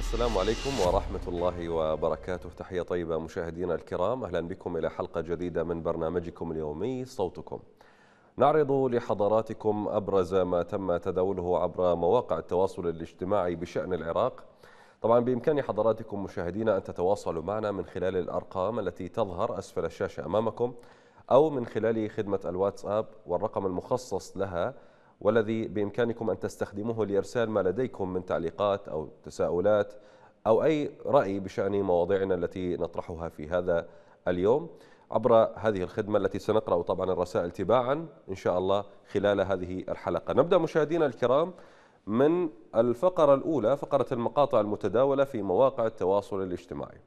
السلام عليكم ورحمة الله وبركاته. تحية طيبة مشاهدينا الكرام، أهلا بكم إلى حلقة جديدة من برنامجكم اليومي صوتكم. نعرض لحضراتكم أبرز ما تم تداوله عبر مواقع التواصل الاجتماعي بشأن العراق. طبعا بإمكان حضراتكم مشاهدينا أن تتواصلوا معنا من خلال الأرقام التي تظهر أسفل الشاشة أمامكم، أو من خلال خدمة الواتساب والرقم المخصص لها، والذي بإمكانكم أن تستخدموه لإرسال ما لديكم من تعليقات أو تساؤلات أو أي رأي بشأن مواضيعنا التي نطرحها في هذا اليوم عبر هذه الخدمة التي سنقرأ طبعا الرسائل تباعا إن شاء الله خلال هذه الحلقة. نبدأ مشاهدينا الكرام من الفقرة الأولى، فقرة المقاطع المتداولة في مواقع التواصل الاجتماعي.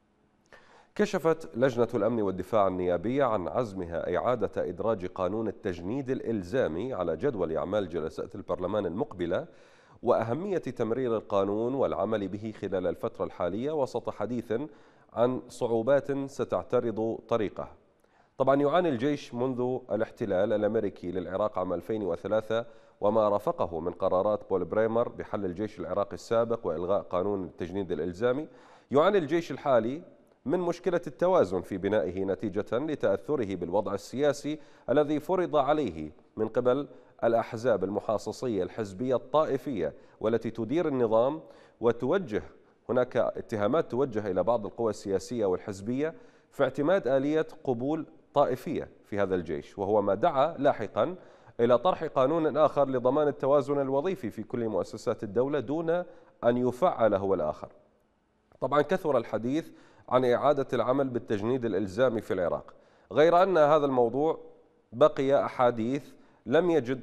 كشفت لجنة الأمن والدفاع النيابية عن عزمها إعادة إدراج قانون التجنيد الإلزامي على جدول أعمال جلسات البرلمان المقبلة، وأهمية تمرير القانون والعمل به خلال الفترة الحالية وسط حديث عن صعوبات ستعترض طريقه. طبعا يعاني الجيش منذ الاحتلال الأمريكي للعراق عام 2003 وما رافقه من قرارات بول بريمر بحل الجيش العراقي السابق وإلغاء قانون التجنيد الإلزامي. يعاني الجيش الحالي من مشكلة التوازن في بنائه نتيجة لتأثره بالوضع السياسي الذي فرض عليه من قبل الأحزاب المحاصصية الحزبية الطائفية والتي تدير النظام، وتوجه هناك اتهامات توجه إلى بعض القوى السياسية والحزبية في اعتماد آلية قبول طائفية في هذا الجيش، وهو ما دعا لاحقا إلى طرح قانون آخر لضمان التوازن الوظيفي في كل مؤسسات الدولة دون أن يفعل هو الآخر. طبعا كثر الحديث عن إعادة العمل بالتجنيد الإلزامي في العراق، غير أن هذا الموضوع بقي أحاديث لم يجد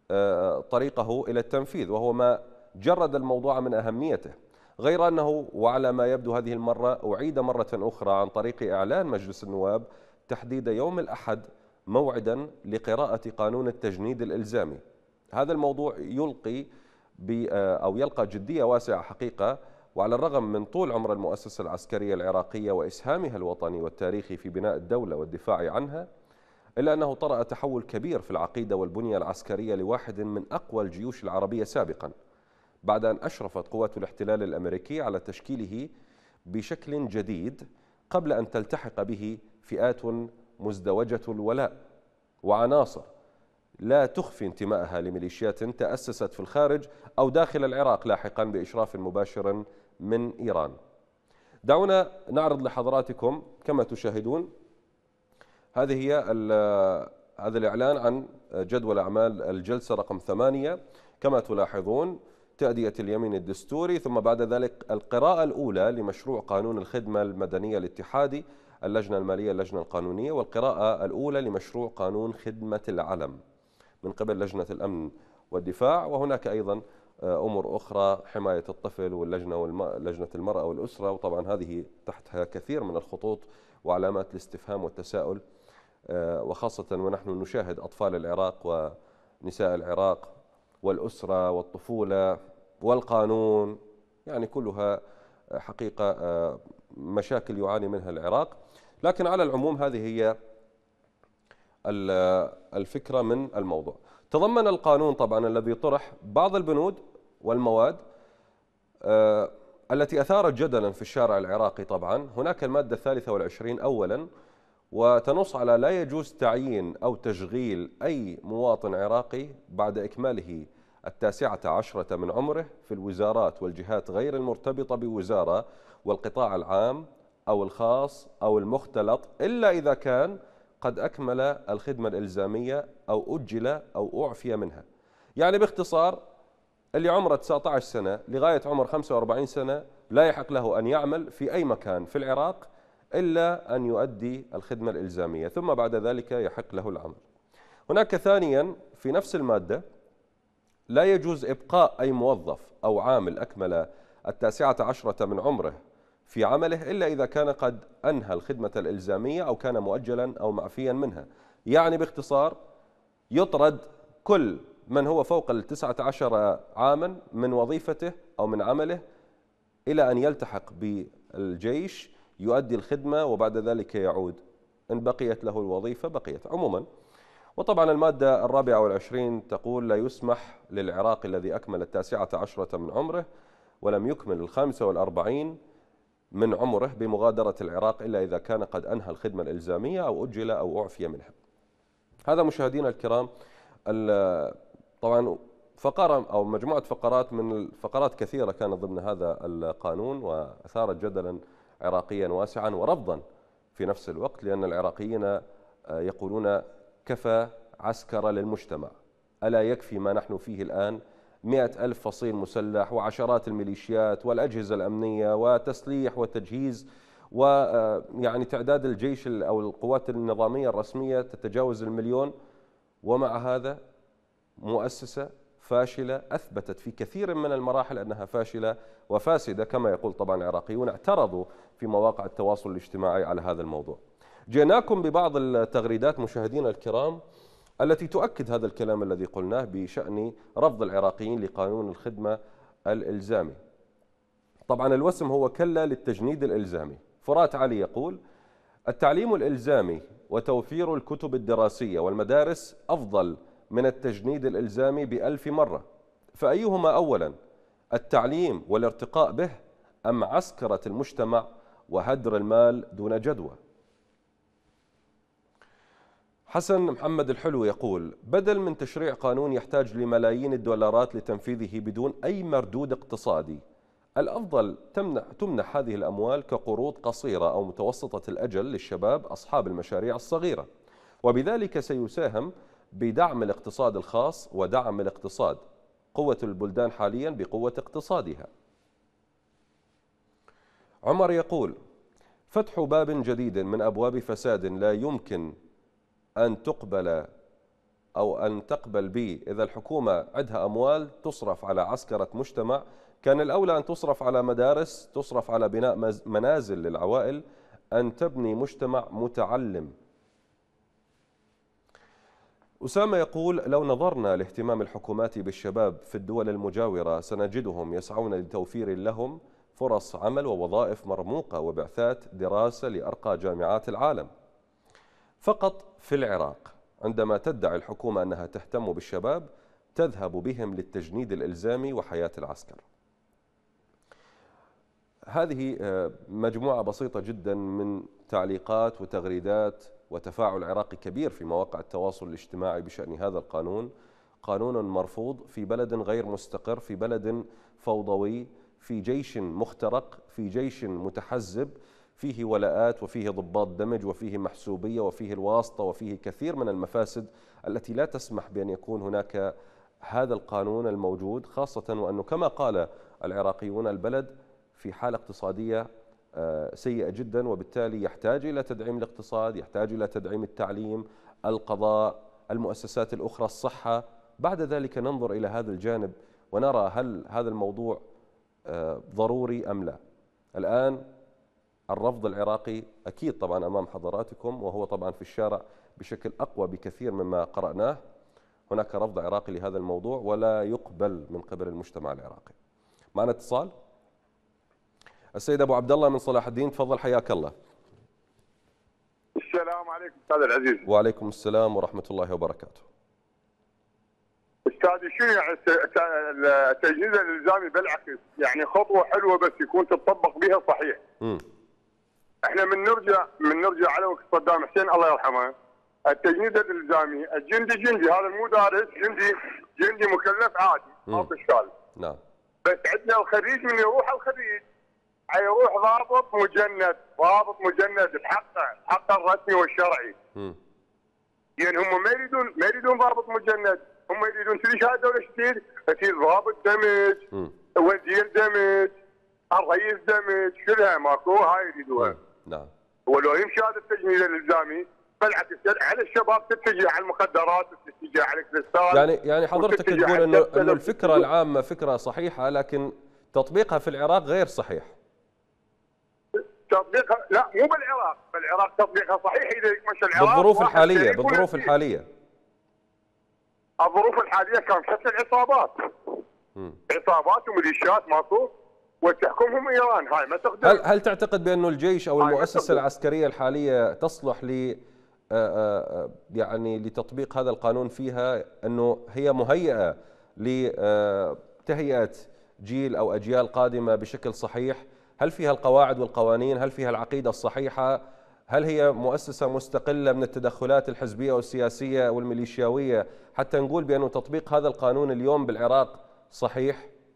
طريقه إلى التنفيذ، وهو ما جرد الموضوع من أهميته. غير أنه وعلى ما يبدو هذه المرة أعيد مرة أخرى عن طريق إعلان مجلس النواب تحديد يوم الأحد موعدا لقراءة قانون التجنيد الإلزامي. هذا الموضوع يلقى جدية واسعة حقيقة، وعلى الرغم من طول عمر المؤسسة العسكرية العراقية وإسهامها الوطني والتاريخي في بناء الدولة والدفاع عنها، إلا أنه طرأ تحول كبير في العقيدة والبنية العسكرية لواحد من أقوى الجيوش العربية سابقا، بعد أن أشرفت قوات الاحتلال الأمريكي على تشكيله بشكل جديد قبل أن تلتحق به فئات مزدوجة الولاء وعناصر لا تخفي انتمائها لميليشيات تأسست في الخارج أو داخل العراق لاحقا بإشراف مباشر من إيران. دعونا نعرض لحضراتكم كما تشاهدون هذا الإعلان عن جدول أعمال الجلسة رقم 8. كما تلاحظون تأدية اليمين الدستوري، ثم بعد ذلك القراءة الأولى لمشروع قانون الخدمة المدنية الاتحادي، اللجنة المالية اللجنة القانونية، والقراءة الأولى لمشروع قانون خدمة العلم من قبل لجنة الأمن والدفاع. وهناك أيضا أمور أخرى، حماية الطفل لجنة المرأة والأسرة، وطبعا هذه تحتها كثير من الخطوط وعلامات الاستفهام والتساؤل، وخاصة ونحن نشاهد أطفال العراق ونساء العراق والأسرة والطفولة والقانون، يعني كلها حقيقة مشاكل يعاني منها العراق. لكن على العموم هذه هي الفكرة من الموضوع. تضمن القانون طبعا الذي طرح بعض البنود والمواد التي أثارت جدلا في الشارع العراقي. طبعا هناك المادة 23 أولا، وتنص على لا يجوز تعيين أو تشغيل أي مواطن عراقي بعد إكماله 19 من عمره في الوزارات والجهات غير المرتبطة بوزارة والقطاع العام أو الخاص أو المختلط، إلا إذا كان قد أكمل الخدمة الإلزامية أو أجل أو أعفي منها. يعني باختصار اللي عمره 19 سنة لغاية عمر 45 سنة لا يحق له أن يعمل في أي مكان في العراق إلا أن يؤدي الخدمة الإلزامية، ثم بعد ذلك يحق له العمل. هناك ثانيا في نفس المادة لا يجوز إبقاء أي موظف أو عامل أكمل 19 من عمره في عمله إلا إذا كان قد أنهى الخدمة الإلزامية أو كان مؤجلا أو معفيا منها. يعني باختصار يطرد كل من هو فوق 19 عاما من وظيفته أو من عمله إلى أن يلتحق بالجيش يؤدي الخدمة وبعد ذلك يعود، إن بقيت له الوظيفة بقيت عموما. وطبعا المادة 24 تقول لا يسمح للعراقي الذي أكمل 19 من عمره ولم يكمل 45 من عمره بمغادرة العراق إلا إذا كان قد أنهى الخدمة الإلزامية أو أجل أو أعفي منها. هذا مشاهدينا الكرام طبعا فقرة أو مجموعة فقرات من الفقرات كثيرة كانت ضمن هذا القانون، وأثارت جدلا عراقيا واسعا ورفضا في نفس الوقت، لأن العراقيين يقولون كفى عسكرة للمجتمع، ألا يكفي ما نحن فيه الآن؟ 100,000 فصيل مسلح وعشرات الميليشيات والأجهزة الأمنية وتسليح وتجهيز، ويعني تعداد الجيش أو القوات النظامية الرسمية تتجاوز 1,000,000. ومع هذا مؤسسة فاشلة أثبتت في كثير من المراحل أنها فاشلة وفاسدة كما يقول طبعا العراقيون. اعترضوا في مواقع التواصل الاجتماعي على هذا الموضوع. جئناكم ببعض التغريدات مشاهدينا الكرام التي تؤكد هذا الكلام الذي قلناه بشأن رفض العراقيين لقانون الخدمة الإلزامي. طبعا الوسم هو كلا للتجنيد الإلزامي. فرات علي يقول: التعليم الإلزامي وتوفير الكتب الدراسية والمدارس أفضل من التجنيد الإلزامي ب1000 مرة، فأيهما أولا، التعليم والارتقاء به أم عسكرة المجتمع وهدر المال دون جدوى؟ حسن محمد الحلو يقول: بدل من تشريع قانون يحتاج لملايين الدولارات لتنفيذه بدون أي مردود اقتصادي، الأفضل تمنح هذه الأموال كقروض قصيرة أو متوسطة الأجل للشباب أصحاب المشاريع الصغيرة، وبذلك سيساهم بدعم الاقتصاد الخاص ودعم الاقتصاد. قوة البلدان حاليا بقوة اقتصادها. عمر يقول: فتح باب جديد من أبواب فساد لا يمكن أن تقبل به. إذا الحكومة عندها أموال تصرف على عسكرة مجتمع، كان الأولى أن تصرف على مدارس، تصرف على بناء منازل للعوائل، أن تبني مجتمع متعلم. أسامة يقول: لو نظرنا لاهتمام الحكومات بالشباب في الدول المجاورة سنجدهم يسعون لتوفير لهم فرص عمل ووظائف مرموقة وبعثات دراسة لأرقى جامعات العالم. فقط في العراق عندما تدعي الحكومة أنها تهتم بالشباب تذهب بهم للتجنيد الإلزامي وحياة العسكر. هذه مجموعة بسيطة جدا من تعليقات وتغريدات وتفاعل عراقي كبير في مواقع التواصل الاجتماعي بشأن هذا القانون. قانون مرفوض في بلد غير مستقر، في بلد فوضوي، في جيش مخترق، في جيش متحزب، فيه ولاءات وفيه ضباط دمج وفيه محسوبية وفيه الواسطة وفيه كثير من المفاسد التي لا تسمح بأن يكون هناك هذا القانون الموجود، خاصة وأنه كما قال العراقيون البلد في حالة اقتصادية سيئة جدا، وبالتالي يحتاج إلى تدعيم الاقتصاد، يحتاج إلى تدعيم التعليم، القضاء، المؤسسات الأخرى، الصحة. بعد ذلك ننظر إلى هذا الجانب ونرى هل هذا الموضوع ضروري أم لا. الآن الرفض العراقي أكيد طبعا أمام حضراتكم، وهو طبعا في الشارع بشكل أقوى بكثير مما قرأناه. هناك رفض عراقي لهذا الموضوع ولا يقبل من قبل المجتمع العراقي. معنا اتصال. السيد أبو عبد الله من صلاح الدين، تفضل حياك الله. السلام عليكم أستاذ العزيز. وعليكم السلام ورحمة الله وبركاته. أستاذ شنو يعني التجنيد الإلزامي؟ بالعكس يعني خطوة حلوة بس يكون تطبق بها صحيح. احنا من نرجع على وقت صدام حسين الله يرحمه. التجنيد الإلزامي الجندي هذا مو دارس، جندي مكلف عادي ما في اشكال. نعم. بس عندنا الخريج من يروح الخريج حيروح ضابط مجند بحقه الرسمي والشرعي. يعني هم ما يريدون ضابط مجند، هم يريدون تدري شهاده ولا شتير؟ تصير ضابط دمج، وزير دمج، الرئيس دمج، كلها ماكو هاي يريدوها. نعم. ولو يمشي هذا التجنيد الالزامي بالعكس على الشباب تتجه على المخدرات وتتجه على الكريستال. يعني حضرتك تقول انه الفكره العامه فكره صحيحه، لكن تطبيقها في العراق غير صحيح. تطبيقها لا مو بالعراق تطبيقها صحيح اذا مشى العراق بالظروف الحاليه. الظروف الحاليه كان شكل العصابات. عصابات وميليشيات ماكو وتحكمهم ايران. هاي ما تقدر. هل تعتقد بانه الجيش او المؤسسه العسكريه الحاليه تصلح يعني لتطبيق هذا القانون فيها، انه هي مهيئه لتهيئه جيل أو أجيال قادمة بشكل صحيح؟ هل فيها القواعد والقوانين؟ هل فيها العقيدة الصحيحة؟ هل هي مؤسسة مستقلة من التدخلات الحزبية والسياسية والميليشياوية حتى نقول بأنه تطبيق هذا القانون اليوم بالعراق صحيح؟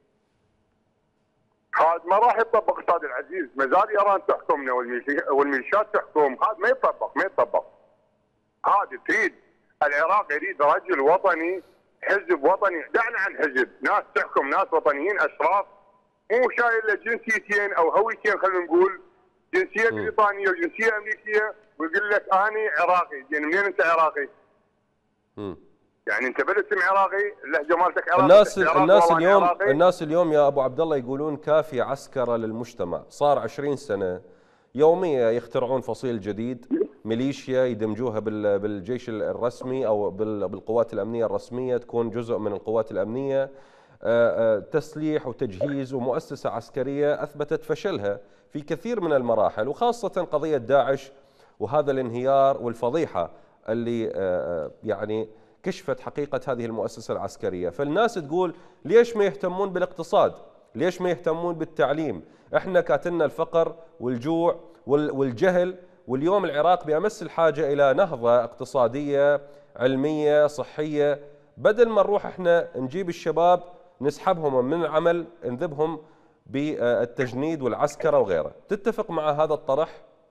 هذا ما راح يطبق استاذ العزيز، ما زال ايران تحكمنا والميليشيات تحكم، هذا ما يطبق ما يطبق. هذا تريد العراق يريد رجل وطني، حزب وطني، دعنا عن حزب، ناس تحكم، ناس وطنيين اشراف، مو شايل له جنسيتين او هويتين، خلينا نقول جنسيه بريطانيه وجنسيه امريكيه ويقول لك انا عراقي، يعني منين انت عراقي؟ يعني انت بالاسم عراقي، اللهجه مالتك عراقي. الناس اليوم يا ابو عبد الله يقولون كافي عسكره للمجتمع، صار 20 سنه يوميا يخترعون فصيل جديد، ميليشيا يدمجوها بالجيش الرسمي او بالقوات الامنيه الرسميه، تكون جزء من القوات الامنيه، تسليح وتجهيز ومؤسسه عسكريه اثبتت فشلها في كثير من المراحل، وخاصه قضيه داعش وهذا الانهيار والفضيحه اللي يعني كشفت حقيقة هذه المؤسسة العسكرية. فالناس تقول ليش ما يهتمون بالاقتصاد؟ ليش ما يهتمون بالتعليم؟ احنا كاتلنا الفقر والجوع والجهل، واليوم العراق بأمس الحاجة إلى نهضة اقتصادية علمية صحية، بدل ما نروح احنا نجيب الشباب نسحبهم من العمل نذبهم بالتجنيد والعسكرة وغيره. تتفق مع هذا الطرح؟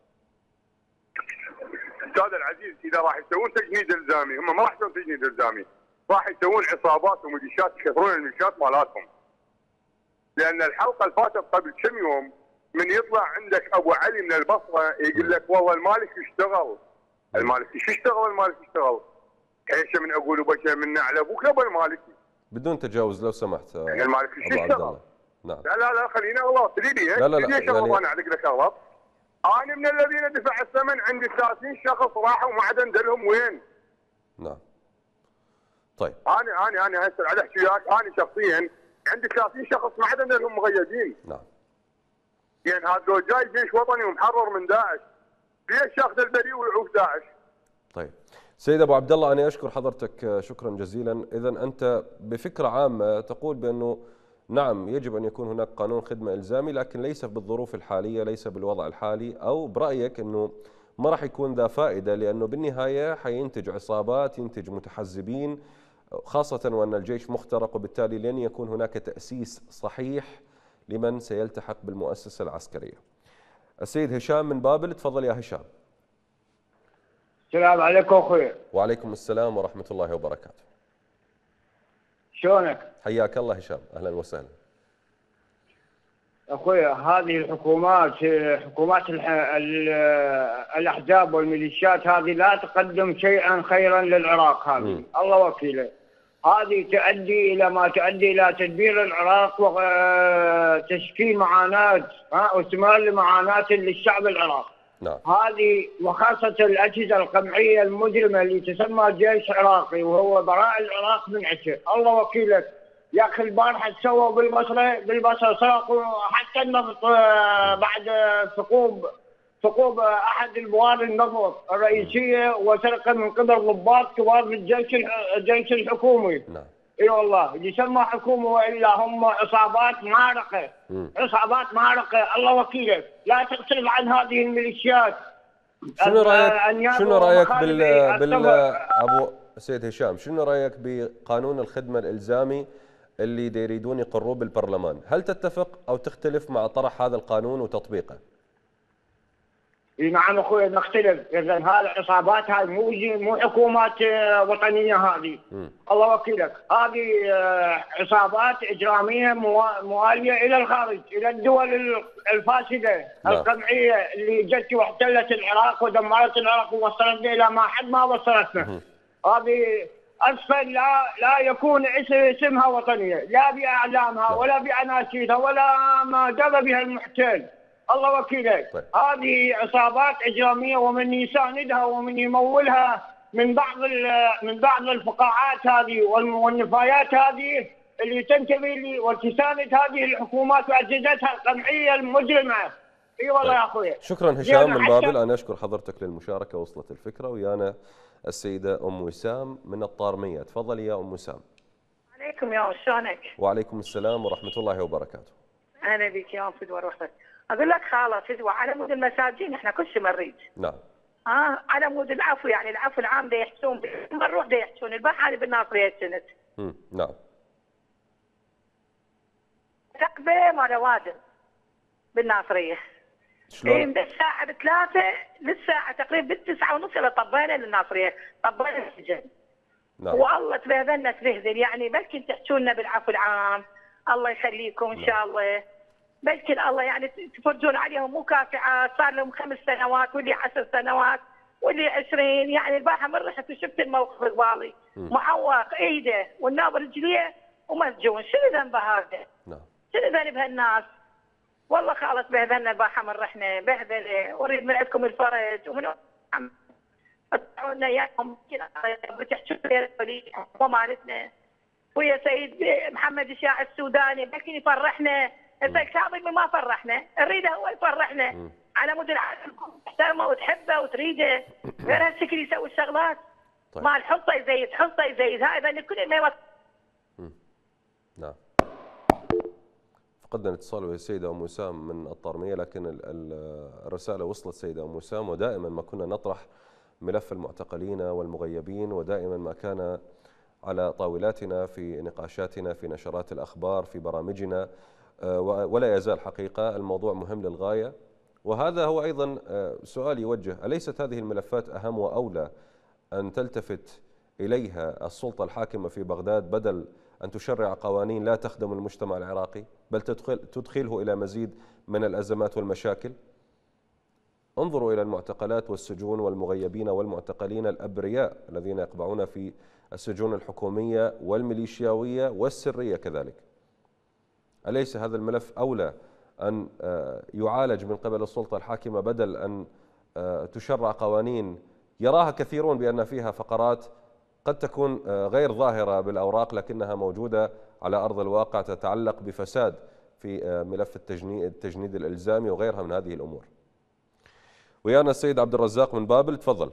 استاذ العزيز، اذا راح يسوون تجنيد الزامي، هم ما راح يسوون تجنيد الزامي، راح يسوون عصابات وميليشيات، يكثرون الميليشيات مالاتهم. لان الحلقه اللي فاتت قبل كم يوم من يطلع عندك ابو علي من البصره يقول لك والله المالك يشتغل، المالك ايش يشتغل؟ المالك يشتغل حيشه من اقول وبشه من نعله، ابوك ابو المالكي. بدون تجاوز لو سمحت. يعني المالك ايش يشتغل؟ نعم. لا خليني اغلط، تدري ليش؟ ليش انا اعلق لك اغلط؟ أنا من الذين دفع الثمن، عندي 30 شخص راحوا وما عاد ندرهم وين. نعم. طيب. أنا هسه على احكي وياك، أنا شخصيا عندي 30 شخص ما عاد ندرهم مغيبين. نعم. يعني هذا لو جاي جيش وطني ومحرر من داعش، ليش ياخذ البريء ويعوف داعش؟ طيب. سيد ابو عبد الله، انا اشكر حضرتك شكرا جزيلا. اذا انت بفكره عامه تقول بانه نعم يجب أن يكون هناك قانون خدمة إلزامي، لكن ليس بالظروف الحالية، ليس بالوضع الحالي، أو برأيك أنه ما راح يكون ذا فائدة، لأنه بالنهاية حينتج عصابات، ينتج متحزبين، خاصة وأن الجيش مخترق، وبالتالي لن يكون هناك تأسيس صحيح لمن سيلتحق بالمؤسسة العسكرية. السيد هشام من بابل، تفضل يا هشام. السلام عليكم أخوي. وعليكم السلام ورحمة الله وبركاته. شلونك؟ حياك الله هشام، أهلا وسهلا. أخوي هذه الحكومات، حكومات الأحزاب والميليشيات هذه لا تقدم شيئا خيرا للعراق، هذه الله وكيله. هذه تؤدي إلى ما تؤدي إلى تدمير العراق وتشكيل معاناة واستمرار لمعاناة للشعب العراقي. نعم. هذه وخاصة الأجهزة القمعية المجرمة اللي تسمى جيش عراقي وهو براء العراق من عشه، الله وكيلك. يا أخي البارحة تسووا بالبصرة سرقوا حتى النفط بعد ثقوب أحد البوار النفط الرئيسية، وسرقة من قبل ضباط كبار في الجيش الحكومي. نعم. اي والله يسمى حكومه والا هم عصابات مارقه، عصابات مارقه، الله وكيلك. لا تختلف عن هذه الميليشيات. شنو رايك ابو سيد هشام، شنو رايك بقانون الخدمه الالزامي اللي يريدون يقروه بالبرلمان؟ هل تتفق او تختلف مع طرح هذا القانون وتطبيقه؟ نعم اخوي نختلف. اذا هذه العصابات هاي مو حكومات وطنيه، هذه الله وكيلك. هذه عصابات اجراميه مواليه الى الخارج، الى الدول الفاسده القمعيه اللي جت واحتلت العراق ودمرت العراق ووصلتنا الى ما حد ما وصلتنا. هذه اسفل لا يكون اسمها وطنيه، لا باعلامها ولا باناشيدها ولا ما جاب بها المحتل، الله وكيلك. طيب. هذه عصابات اجراميه، ومن يساندها ومن يمولها من بعض الفقاعات هذه والنفايات هذه اللي تنتمي وتساند هذه الحكومات واجهزتها القمعيه المجرمه. اي والله. طيب. يا اخوي شكرا هشام من بابل، انا اشكر حضرتك للمشاركه، وصلت الفكره. ويانا السيده ام وسام من الطارميه، تفضلي يا ام وسام. عليكم يا شلونك؟ وعليكم السلام ورحمة الله وبركاته. اهلا بك يا فدوى روحك. اقول لك خاله فدوى على مود المساجين احنا كل شيء نريد. نعم. على مود العفو يعني العفو العام دا يحسون نروح دا يحسون البارحه هذه بالناصريه السنت. نعم. رقبه مال وادم بالناصريه. شلون؟ من الساعه 3 للساعه تقريبا 9:30 الى طبينا للناصريه، طبينا السجن. نعم. والله تبهذلنا تبهذل يعني بلكي تحكوا لنا بالعفو العام، الله يخليكم ان شاء الله. بلكي الله يعني تفرجون عليهم مكافحه صار لهم 5 سنوات واللي 10 سنوات واللي 20 يعني البارحه من رحت وشفت الموقف قبالي معوق ايده والناب رجليه ومسجون، شنو ذنبه هذا؟ نعم. شنو ذنب هالناس؟ والله خالص بهذلنا البارحه من رحنا بهذله ونريد من عندكم الفرج ومن ادعونا اياهم بتحكوا لنا مالتنا ويا سيد محمد الشاعر السوداني لكن يفرحنا، السيد كاظمي ما فرحنا، نريده هو يفرحنا على مود العالم تحترمه وتحبه وتريده غير هالشكل يسوي الشغلات. طيب. مال حطه يزيد حطه يزيد هذا كل ما نعم. فقدنا اتصال وهي السيدة أم وسام من الطارمية، لكن الرسالة وصلت سيدة أم وسام. ودائما ما كنا نطرح ملف المعتقلين والمغيبين، ودائما ما كان على طاولاتنا في نقاشاتنا في نشرات الأخبار في برامجنا، ولا يزال حقيقة الموضوع مهم للغاية. وهذا هو أيضا سؤال يوجه: أليست هذه الملفات أهم وأولى أن تلتفت إليها السلطة الحاكمة في بغداد بدل أن تشرع قوانين لا تخدم المجتمع العراقي بل تدخله إلى مزيد من الأزمات والمشاكل؟ انظروا إلى المعتقلات والسجون والمغيبين والمعتقلين الأبرياء الذين يقبعون في السجون الحكومية والميليشياوية والسرية كذلك. أليس هذا الملف أولى أن يعالج من قبل السلطة الحاكمة بدل أن تشرع قوانين يراها كثيرون بأن فيها فقرات قد تكون غير ظاهرة بالأوراق لكنها موجودة على أرض الواقع تتعلق بفساد في ملف التجنيد الإلزامي وغيرها من هذه الأمور؟ ويانا السيد عبد الرزاق من بابل، تفضل.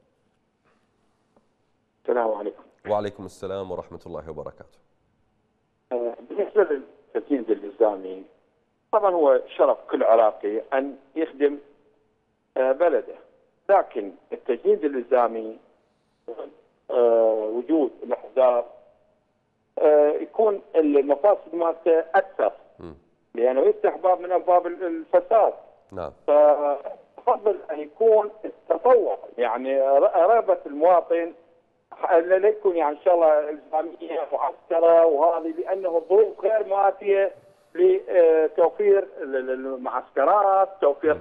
السلام عليكم. وعليكم السلام ورحمة الله وبركاته. بالنسبة للتجنيد الإلزامي طبعا هو شرف كل عراقي أن يخدم بلده، لكن التجنيد الإلزامي وجود الأحزاب يكون المفاسد مالته أكثر لأنه يفتح باب من أبواب الفساد. نعم. فأفضل أن يكون التطوع يعني رغبة المواطن لا يكون يعني إن شاء الله إلزامية معسكرة وهذه، لأنه الظروف غير مواتية لتوفير المعسكرات، توفير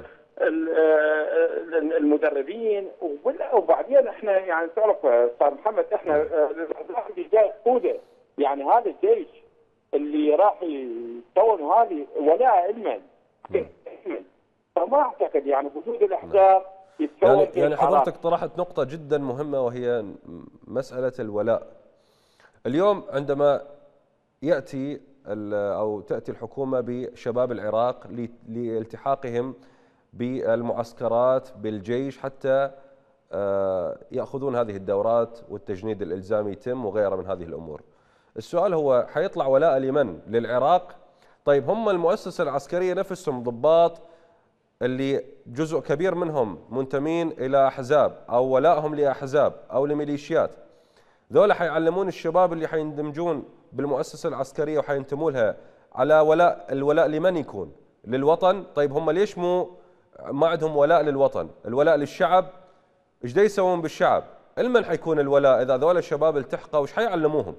المدربين. وبعدين احنا يعني تعرف استاذ محمد احنا الاحزاب جاي قوده، يعني هذا الجيش اللي راح يكون هذه ولاء علما فما اعتقد يعني وجود الاحزاب يتكون يعني حضرتك طرحت نقطة جدا مهمة وهي مسألة الولاء. اليوم عندما يأتي أو تأتي الحكومة بشباب العراق لالتحاقهم بالمعسكرات بالجيش حتى يأخذون هذه الدورات والتجنيد الإلزامي يتم وغيرها من هذه الأمور، السؤال هو حيطلع ولاء لمن؟ للعراق؟ طيب هم المؤسسة العسكرية نفسهم ضباط اللي جزء كبير منهم منتمين إلى أحزاب أو ولائهم لأحزاب أو لميليشيات، ذولا حيعلمون الشباب اللي حيندمجون بالمؤسسة العسكرية وحينتموا لها على الولاء لمن يكون؟ للوطن؟ طيب هم ليش ما عندهم ولاء للوطن؟ الولاء للشعب؟ ايش دا يسوون بالشعب؟ لمن حيكون الولاء اذا ذول الشباب التحقوا؟ وش حيعلموهم؟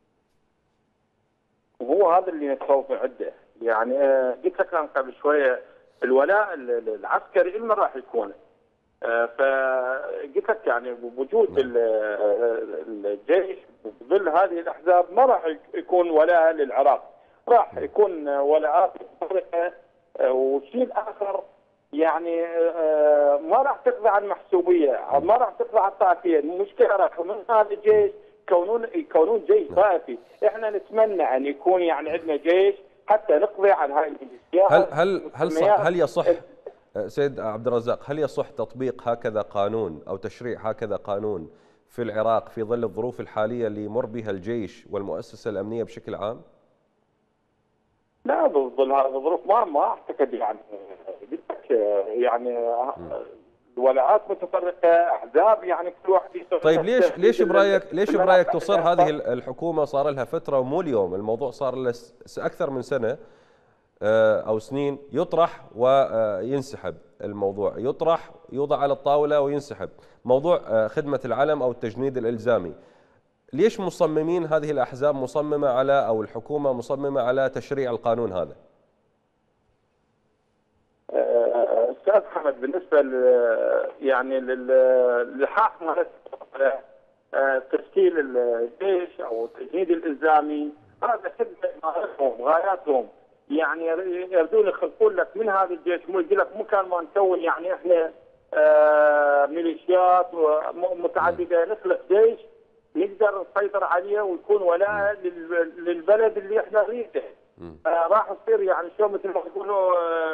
وهو هذا اللي نتخوف عنده، يعني قلت لك قبل شويه الولاء العسكري لمن راح يكون؟ فقلت لك يعني بوجود الجيش بظل هذه الاحزاب ما راح يكون ولاء للعراق، راح يكون ولاءات متفرقه. والشيء الاخر يعني ما راح تقضي عن محسوبيه، ما راح تقضي عن طائفيه، المشكله راح من هذا الجيش يكونون جيش طائفي. احنا نتمنى ان يكون يعني عندنا جيش حتى نقضي عن هاي الميليشيات. هل يصح سيد عبد الرزاق، هل يصح تطبيق هكذا قانون او تشريع هكذا قانون في العراق في ظل الظروف الحالية اللي يمر بها الجيش والمؤسسة الأمنية بشكل عام؟ لا، بظل هذه الظروف ما اعتقد يعني. يعني ولاءات متفرقه، احزاب، يعني كل واحد يسوي. طيب ليش برايك تصر هذه الحكومة؟ صار لها فترة ومو اليوم، الموضوع صار له أكثر من سنة أو سنين، يطرح وينسحب الموضوع، يطرح يوضع على الطاولة وينسحب. موضوع خدمة العلم أو التجنيد الإلزامي، ليش مصممين هذه الأحزاب مصممة على، أو الحكومة مصممة على تشريع القانون هذا؟ أستاذ حمد، بالنسبة يعني للحاق مالت تشكيل الجيش أو التجنيد الإلزامي، هذا خدمة مالتهم غاياتهم. يعني يردون يخلقون لك من هذا الجيش، مو يقول لك مو كان ما نكون يعني احنا ميليشيات متعدده، نخلق جيش نقدر نسيطر عليه ويكون ولاء للبلد اللي احنا نريده. راح تصير يعني شو مثل ما يقولوا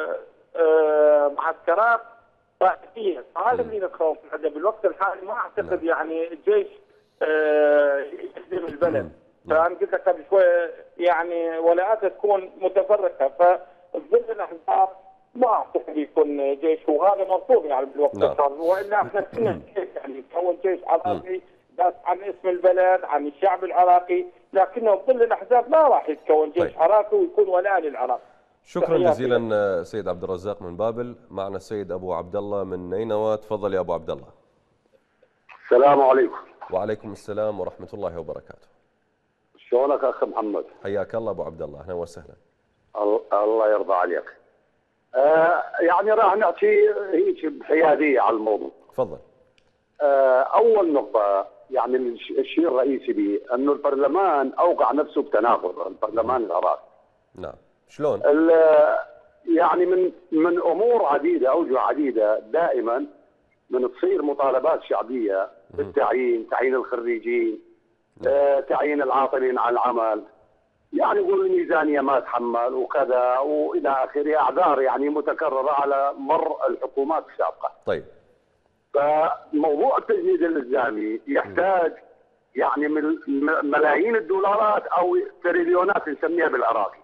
معسكرات طائفيه، هذا اللي نتخوف منه. بالوقت الحالي ما اعتقد يعني الجيش يخدم البلد. فانا قلت لك قبل شويه يعني ولاءات تكون متفرقه، فظل الاحزاب ما اعتقد يكون جيش، وهذا مرفوض يعني بالوقت الحالي. والا احنا كنا يعني نكون جيش عراقي عن اسم البلد، عن الشعب العراقي، لكنه ظل الاحزاب ما راح يتكون جيش عراقي ويكون ولاء للعراق. شكرا جزيلا سيد عبد الرزاق من بابل. معنا السيد ابو عبد الله من نينوى، تفضل يا ابو عبد الله. السلام عليكم. وعليكم السلام ورحمه الله وبركاته. شلونك اخ محمد؟ حياك الله ابو عبد الله، اهلا وسهلا. الله يرضى عليك. يعني راح نحكي هيك بحياديه على الموضوع. تفضل. اول نقطه، يعني الشيء الرئيسي به انه البرلمان اوقع نفسه بتناقض، البرلمان العراقي. نعم، شلون؟ يعني من امور عديده، اوجه عديده، دائما من تصير مطالبات شعبيه بالتعيين، تعيين الخريجين، تعيين العاطلين عن العمل، يعني يقول الميزانيه ما تحمل وكذا والى اخره، اعذار يعني متكرره على مر الحكومات السابقه. طيب. فموضوع التجنيد الالزامي يحتاج يعني ملايين الدولارات او تريليونات نسميها بالعراقي.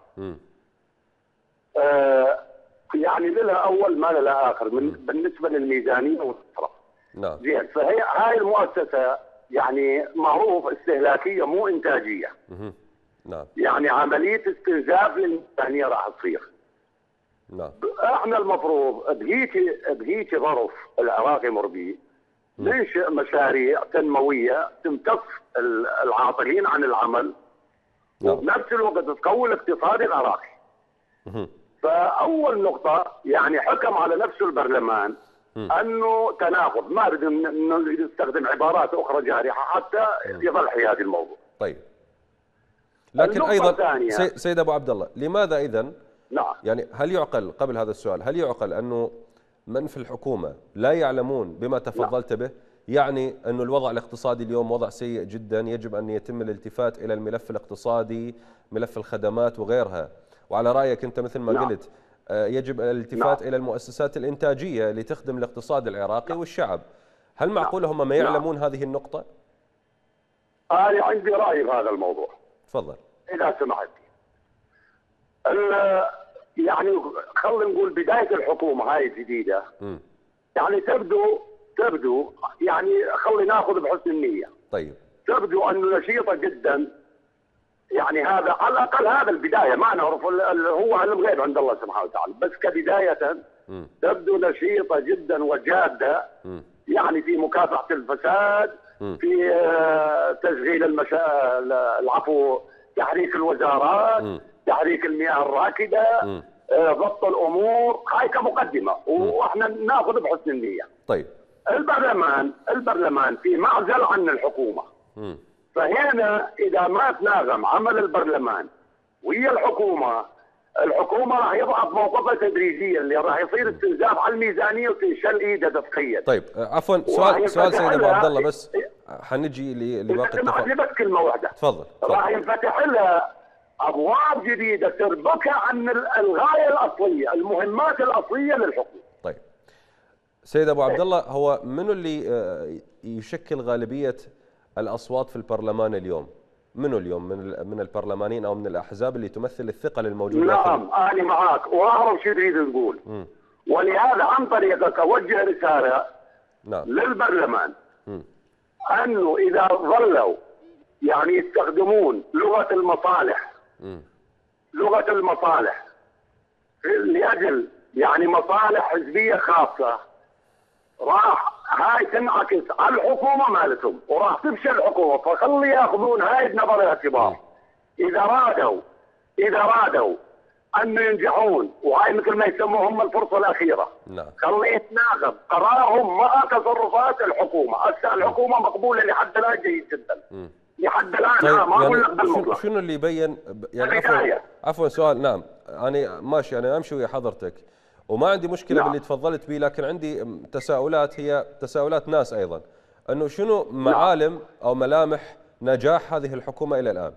يعني لها اول ما لها اخر بالنسبه للميزانيه والمصرف. نعم. زين، فهي هاي المؤسسه يعني معروف استهلاكيه مو انتاجيه. نعم. يعني عمليه استنزاف للميزانيه راح تصير. نعم. احنا المفروض بهيك ظرف العراق يمر به ننشئ مشاريع تنمويه تمتص العاطلين عن العمل. نعم. وبنفس الوقت تقوي الاقتصاد العراقي. فاول نقطه يعني حكم على نفسه البرلمان انه تناقض، ما نريد نستخدم عبارات اخرى جارحه حتى يظل حيادي الموضوع. طيب. لكن ايضا سيد ابو عبد الله، لماذا اذا؟ نعم. يعني هل يعقل، قبل هذا السؤال، هل يعقل انه من في الحكومه لا يعلمون بما تفضلت به؟ يعني انه الوضع الاقتصادي اليوم وضع سيء جدا، يجب ان يتم الالتفات الى الملف الاقتصادي، ملف الخدمات وغيرها، وعلى رايك انت مثل ما قلت يجب الالتفات الى المؤسسات الانتاجيه لتخدم الاقتصاد العراقي والشعب. هل معقول هم ما يعلمون هذه النقطه؟ انا عندي راي بهذا الموضوع. تفضل. اذا سمحت. يعني خلينا نقول بدايه الحكومه هاي الجديده يعني تبدو يعني خلينا ناخذ بحسن النيه. طيب. تبدو انه نشيطه جدا، يعني هذا على الاقل هذا البدايه، ما نعرف هو علم غيب عند الله سبحانه وتعالى، بس كبدايه تبدو نشيطه جدا وجاده، يعني في مكافحه الفساد، في تشغيل العفو، تحريك الوزارات، تحريك المياه الراكده، ضبط الامور، هاي كمقدمه، واحنا ناخذ بحسن النيه. طيب. البرلمان في معزل عن الحكومه. فهنا اذا ما تناغم عمل البرلمان ويا الحكومه راح يضعف موقفها تدريجيا، اللي راح يصير استنزاف على الميزانيه وتنشل ايده تتخيل. طيب عفوا، سؤال سيد ابو عبد الله، بس حنجي لباقي التفاصيل. بس كلمه واحده. تفضل. راح ينفتح لها ابواب جديده تربكها عن الغايه الاصليه، المهمات الاصليه للحكومه. طيب. سيد ابو عبد الله، هو منو اللي يشكل غالبيه الأصوات في البرلمان اليوم؟ منو اليوم من البرلمانيين أو من الأحزاب اللي تمثل الثقل الموجود؟ نعم أنا معك وأعرف شو تريد نقول. ولهذا عن طريقك أوجه رسالة نعم. للبرلمان أنه إذا ظلوا يعني يستخدمون لغة المصالح لغة المصالح لأجل يعني مصالح حزبية خاصة، راح هاي تنعكس على الحكومة مالتهم وراح تفشل الحكومة. فخلي ياخذون هاي بنظر الاعتبار. إذا رادوا أن ينجحون، وهاي مثل ما يسموه هم الفرصة الأخيرة. نعم. خلي يتناقض قرارهم مع تصرفات الحكومة. هسه الحكومة مقبولة لحد الآن جيد جدا. لحد الآن طيب ما أقول لك يعني بالمطلق. شنو اللي يبين يعني عفوا سؤال. نعم أنا ماشي، أنا أمشي ويا حضرتك وما عندي مشكلة نعم. باللي تفضلت به، لكن عندي تساؤلات، هي تساؤلات ناس أيضا، أنه شنو معالم أو ملامح نجاح هذه الحكومة إلى الآن؟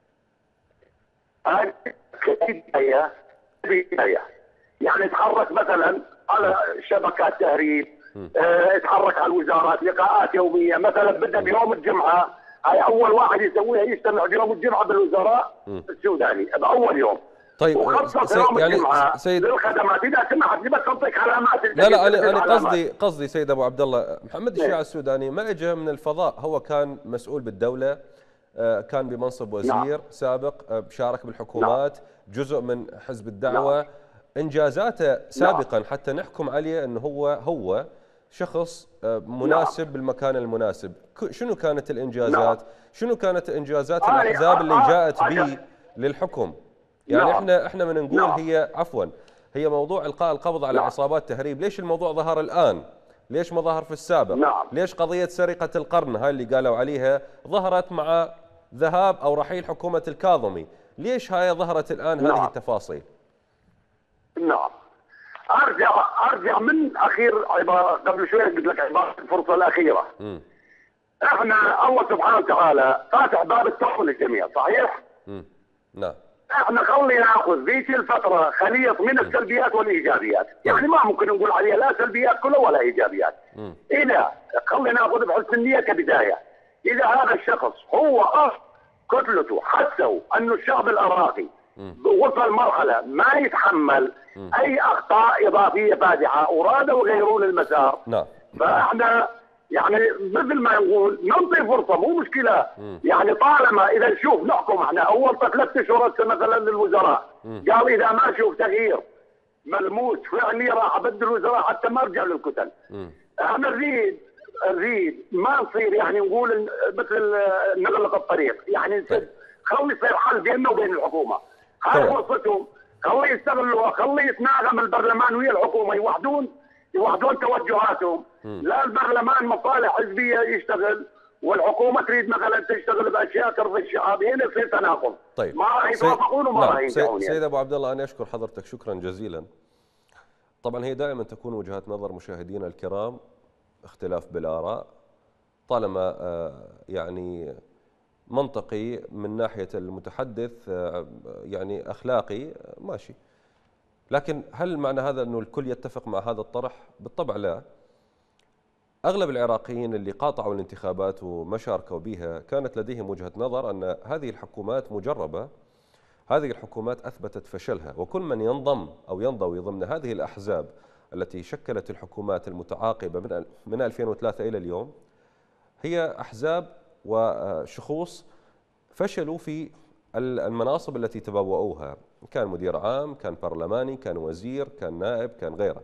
بداية يعني تحرك مثلا على شبكات تهريب، تحرك على الوزارات، لقاءات يومية. مثلا بدأ بيوم الجمعة، هاي أول واحد يسويها، يجتمع بيوم الجمعة بالوزراء السوداني بأول يوم. طيب وخصص يوم يعني الجمعة سيد للخدمات. إذا سمحت لي بس أعطيك علامات. لا أنا قصدي سيد أبو عبد الله، محمد الشيعي السوداني ما اجى من الفضاء، هو كان مسؤول بالدولة، كان بمنصب وزير سابق، شارك بالحكومات، جزء من حزب الدعوة. إنجازاته سابقا حتى نحكم عليه أنه هو شخص مناسب بالمكان المناسب. شنو كانت الإنجازات؟ شنو كانت إنجازات الأحزاب اللي جاءت به للحكم؟ يعني احنا من نقول هي موضوع إلقاء القبض على عصابات تهريب. ليش الموضوع ظهر الآن؟ ليش ما ظهر في السابق؟ ليش قضية سرقة القرن هاي اللي قالوا عليها ظهرت مع ذهاب أو رحيل حكومة الكاظمي؟ ليش هاي ظهرت الآن هذه التفاصيل؟ نعم. ارجع من اخير عباره قبل شوي قلت لك عباره الفرصه الاخيره. احنا الله سبحانه وتعالى فاتح باب التوبه للجميع، صحيح؟ نعم. احنا خلينا ناخذ ذيك الفتره خليط من السلبيات والايجابيات، يعني ما ممكن نقول عليها لا سلبيات كلها ولا ايجابيات. اذا خلينا ناخذ بحسن النيه كبدايه، اذا هذا الشخص هو كتلته حسوا انه الشعب العراقي وصل مرحله ما يتحمل اي اخطاء اضافيه فادحه ورادوا يغيرون المسار. نعم. فاحنا يعني مثل ما نقول ننطي فرصه، مو مشكله. يعني طالما اذا نشوف نحكم احنا اول 3 اشهر مثلا للوزراء، قال اذا ما اشوف تغيير ملموس فعلي راح ابدل الوزراء حتى ما ارجع للكتل. احنا نريد ما نصير يعني نقول مثل نغلق الطريق، يعني خلي يصير حل بيننا وبين الحكومه. هاي فرصتهم، خلي يستغلوها، خلي يتناغم البرلمان ويا الحكومه، يوحدون توجهاتهم. لا البرلمان مصالح حزبيه يشتغل والحكومه تريد مثلا تشتغل باشياء ترضي الشعب، هنا يصير تناقض. طيب. ما راح يتوافقون وما راح ينجحون. سيد ابو عبد الله، انا اشكر حضرتك شكرا جزيلا. طبعا هي دائما تكون وجهات نظر مشاهدينا الكرام، اختلاف بالاراء، طالما يعني منطقي من ناحيه المتحدث، يعني اخلاقي، ماشي. لكن هل معنى هذا أنه الكل يتفق مع هذا الطرح؟ بالطبع لا. أغلب العراقيين اللي قاطعوا الانتخابات وما شاركوا بها كانت لديهم وجهة نظر أن هذه الحكومات مجربة، هذه الحكومات أثبتت فشلها، وكل من ينضم أو ينضوي ضمن هذه الأحزاب التي شكلت الحكومات المتعاقبة من 2003 إلى اليوم هي أحزاب وشخوص فشلوا في المناصب التي تبوؤوها، كان مدير عام، كان برلماني، كان وزير، كان نائب، كان غيره.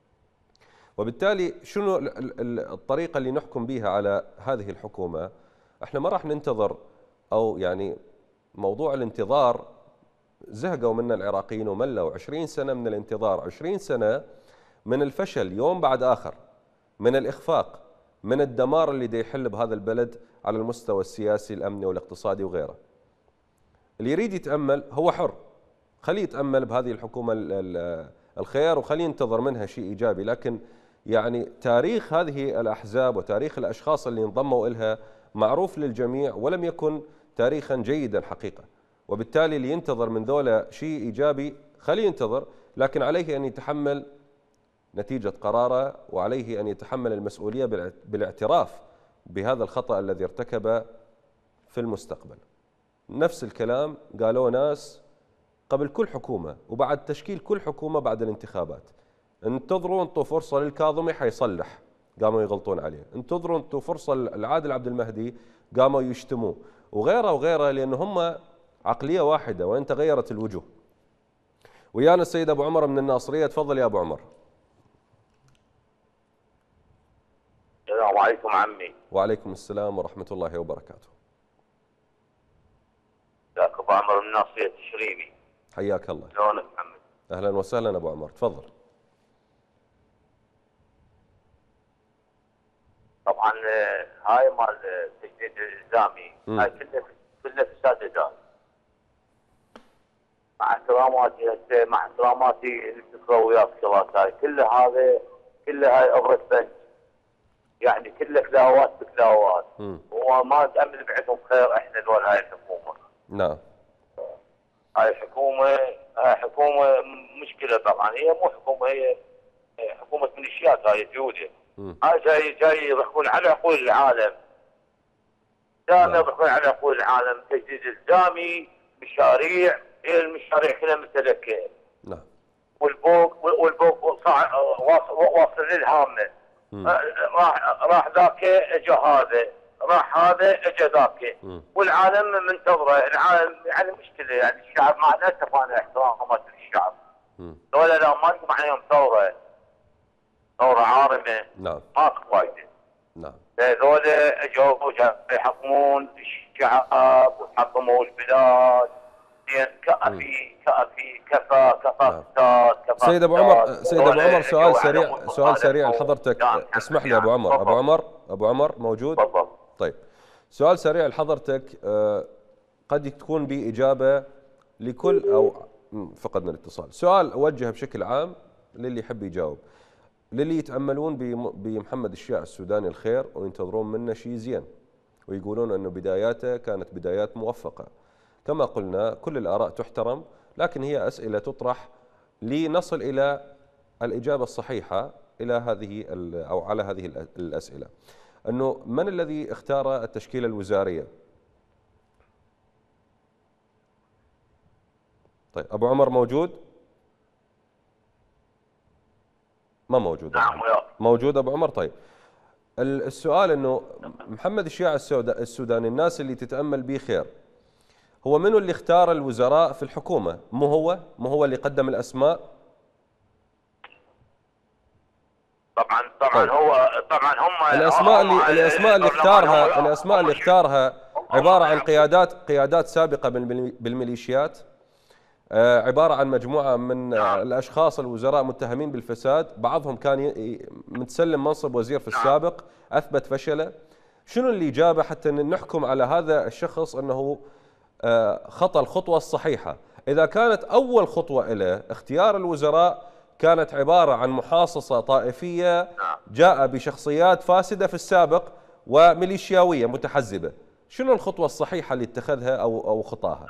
وبالتالي شنو الطريقة اللي نحكم بها على هذه الحكومة؟ احنا ما راح ننتظر، أو يعني موضوع الانتظار زهقوا منا العراقيين وملوا. 20 سنة من الانتظار، 20 سنة من الفشل يوم بعد آخر، من الإخفاق، من الدمار اللي دي يحل بهذا البلد على المستوى السياسي الأمني والاقتصادي وغيره. اللي يريد يتأمل هو حر، خليه يتأمل بهذه الحكومة الخير وخليه ينتظر منها شيء إيجابي. لكن يعني تاريخ هذه الأحزاب وتاريخ الأشخاص اللي انضموا إلها معروف للجميع ولم يكن تاريخا جيدا حقيقة. وبالتالي اللي ينتظر من ذولا شيء إيجابي خليه ينتظر، لكن عليه أن يتحمل نتيجة قراره، وعليه أن يتحمل المسؤولية بالاعتراف بهذا الخطأ الذي ارتكب في المستقبل. نفس الكلام قالوا ناس قبل كل حكومة وبعد تشكيل كل حكومة بعد الانتخابات، انتظروا انتوا فرصة للكاظمي حيصلح، قاموا يغلطون عليه، انتظروا انتوا فرصة للعادل عبد المهدي، قاموا يشتموه، وغيره وغيره، لأن هم عقلية واحدة وإن تغيرت الوجوه. ويانا السيد أبو عمر من الناصرية، تفضل يا أبو عمر. السلام عليكم عمي. وعليكم السلام ورحمة الله وبركاته. ذاك أبو عمر من الناصرية التشريبي. حياك الله. شلونك محمد؟ أهلا وسهلا أبو عمر، تفضل. طبعا هاي مال التجديد الإلزامي هاي كله فساد إداري. مع احتراماتي هسه، مع احتراماتي اللي بتقرا وياك شغلات هاي كلها هاي أبرة بنك. يعني كله كلاوات بكلاوات. وما نتأمل بعدهم خير احنا دول هاي الحكومة. نعم. هاي حكومة مشكلة طبعا، هي مو حكومة، هي حكومة ميليشيات، هاي جودة. هاي جاي يضحكون على عقول العالم. دائما يضحكون على عقول العالم، تجديد الزامي، مشاريع، هي المشاريع كلها متلكة. نعم. والبوق واصل للهامة. راح ذاك اجى هذا، راح هذا اجى ذاك، والعالم منتظره، العالم يعني مشكله، يعني الشعب مع الاسف انا احترامات للشعب. دولة لا ما تقوم عليهم ثورة عارمة. نعم. ماكو فايدة. نعم. هذول اجوا يحكمون الشعب وحكموا البلاد. كفى. سيد ابو عمر سؤال سريع لحضرتك، اسمح لي ابو عمر موجود؟ تفضل. طيب، سؤال سريع لحضرتك، قد تكون بإجابة لكل، او فقدنا الاتصال. سؤال اوجهه بشكل عام للي يحب يجاوب، للي يتأملون بمحمد الشيع السوداني الخير وينتظرون منه شيء زين، ويقولون انه بداياته كانت بدايات موفقة. كما قلنا كل الآراء تحترم، لكن هي أسئلة تطرح لنصل إلى الإجابة الصحيحة إلى هذه أو على هذه الأسئلة. أنه من الذي اختار التشكيلة الوزارية؟ طيب، أبو عمر موجود؟ ما موجود. نعم موجود أبو عمر. طيب، السؤال أنه محمد الشيع السوداني، الناس اللي تتأمل به خير، هو منو اللي اختار الوزراء في الحكومة؟ مو هو اللي قدم الأسماء؟ طبعا طيب. هو طبعا هم الأسماء اللي اختارها عبارة عن قيادات سابقة بالميليشيات، عبارة عن مجموعة من الأشخاص الوزراء متهمين بالفساد، بعضهم كان متسلم منصب وزير في السابق أثبت فشله. شنو اللي جابه حتى نحكم على هذا الشخص أنه خطأ الخطوة الصحيحة؟ إذا كانت أول خطوة إلى اختيار الوزراء كانت عبارة عن محاصصة طائفية جاء بشخصيات فاسدة في السابق وميليشياوية متحزبة، شنو الخطوة الصحيحة اللي اتخذها أو خطاها؟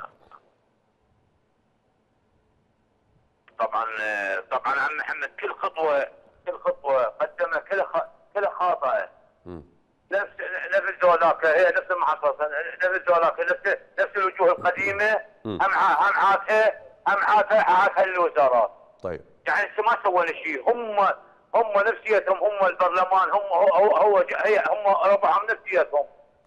طبعا عم محمد كل خطوة قدمها كل خاطئة. نفس ذولاك، هي نفس المحصصة، نفس ذولاك، نفس الوجوه القديمة، هم عاتها للوزارات. طيب، يعني ما سووا شيء، هم نفسيتهم، هم البرلمان، هم ربعهم نفسيتهم.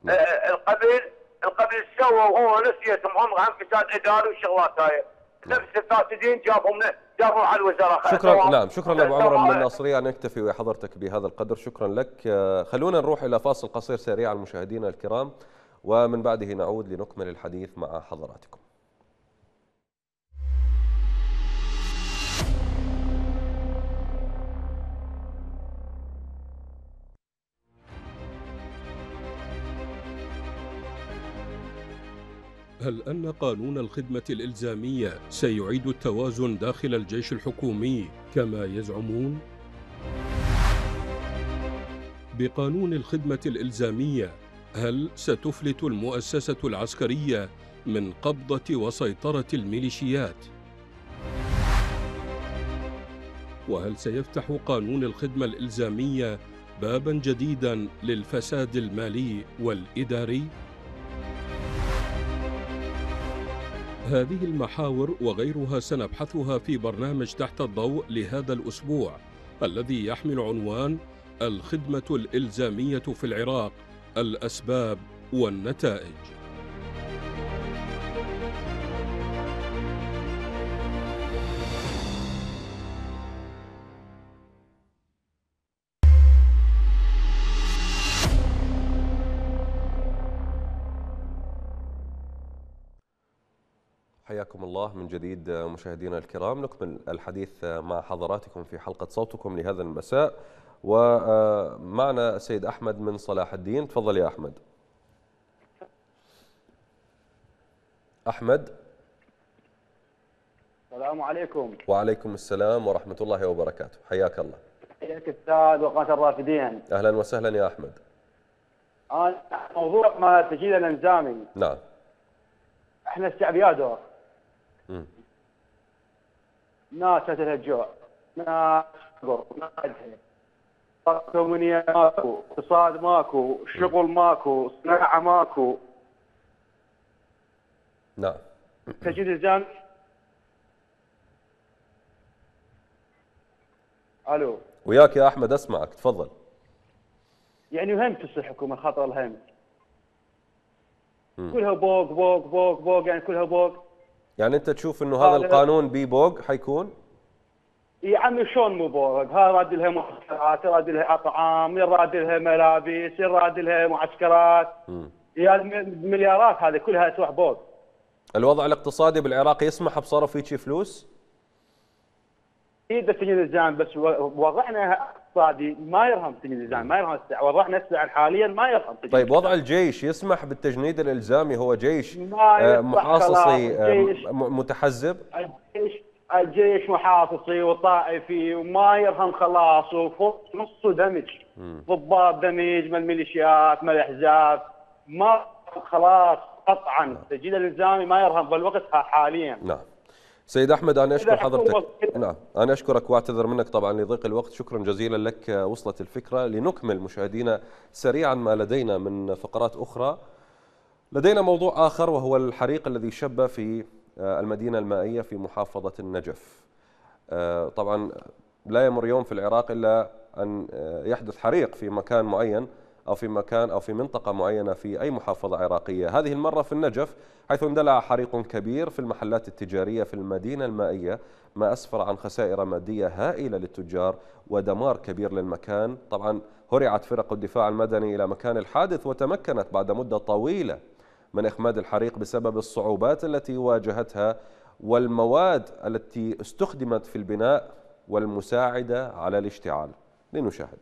القبل سووا هو نفسيتهم، هم فساد اداري وشغلات هاي. نفس الفاسدين جابوا على الوزراء. شكرا. نعم، شكرا ابو عمر من الناصريه. نكتفي ويا حضرتك بهذا القدر، شكرا لك. خلونا نروح الى فاصل قصير سريع مشاهدينا الكرام، ومن بعده نعود لنكمل الحديث مع حضراتكم. هل أن قانون الخدمة الإلزامية سيعيد التوازن داخل الجيش الحكومي كما يزعمون؟ بقانون الخدمة الإلزامية هل ستفلت المؤسسة العسكرية من قبضة وسيطرة الميليشيات؟ وهل سيفتح قانون الخدمة الإلزامية بابا جديدا للفساد المالي والإداري؟ هذه المحاور وغيرها سنبحثها في برنامج تحت الضوء لهذا الأسبوع الذي يحمل عنوان الخدمة الإلزامية في العراق، الأسباب والنتائج. حياكم الله من جديد مشاهدينا الكرام. نكمل الحديث مع حضراتكم في حلقة صوتكم لهذا المساء، ومعنا السيد أحمد من صلاح الدين. تفضل يا أحمد. أحمد. السلام عليكم. وعليكم السلام ورحمة الله وبركاته. حياك الله. حياك السادة وقناة الرافدين. أهلا وسهلا يا أحمد. موضوع ما التسجيل الإلزامي. نعم. احنا الشعب يادر. ناس تتهجع، ناس فقر، ناس كومونية ماكو، اقتصاد ماكو، شغل ماكو، صناعة ماكو. نعم. تسجيل الإلزامي. الو. وياك يا أحمد، أسمعك، تفضل. يعني وهم تصل الحكومة خاطر الهم؟ كلها بوق بوق بوق بوق، يعني كلها بوق. يعني أنت تشوف إنه هذا القانون بيبوق حيكون؟ يا عمي شلون مو بوق؟ ها راد لها معسكرات، راد لها أطعام، راد لها ملابس، راد لها معسكرات. يا المليارات هذه كلها تروح بوق. الوضع الاقتصادي بالعراق يسمح بصرف هيك فلوس؟ اكيد السجن الزام، بس وضعنا اقتصادي ما يرهم السجن الزام، ما يرهم السعر، وضعنا السعر حاليا ما يرهم. طيب وضع الجيش يسمح بالتجنيد الالزامي؟ هو جيش محاصصي متحزب؟ الجيش محاصصي وطائفي وما يرهم خلاص، وفوق نصه دمج، ضباط دمج من الميليشيات من الاحزاب، ما خلاص قطعا التسجيل الالزامي ما يرهم بالوقت حاليا. نعم. سيد أحمد، أنا أشكر حضرتك. نعم، أنا أشكرك وأعتذر منك طبعا لضيق الوقت. شكرا جزيلا لك، وصلت الفكرة. لنكمل مشاهدينا سريعا ما لدينا من فقرات أخرى. لدينا موضوع آخر وهو الحريق الذي شب في المدينة المائية في محافظة النجف. طبعا لا يمر يوم في العراق إلا أن يحدث حريق في مكان معين أو في مكان أو في منطقة معينة في أي محافظة عراقية. هذه المرة في النجف، حيث اندلع حريق كبير في المحلات التجارية في المدينة المائية، ما أسفر عن خسائر مادية هائلة للتجار ودمار كبير للمكان. طبعا هرعت فرق الدفاع المدني إلى مكان الحادث، وتمكنت بعد مدة طويلة من إخماد الحريق بسبب الصعوبات التي واجهتها والمواد التي استخدمت في البناء والمساعدة على الاشتعال. لنشاهد.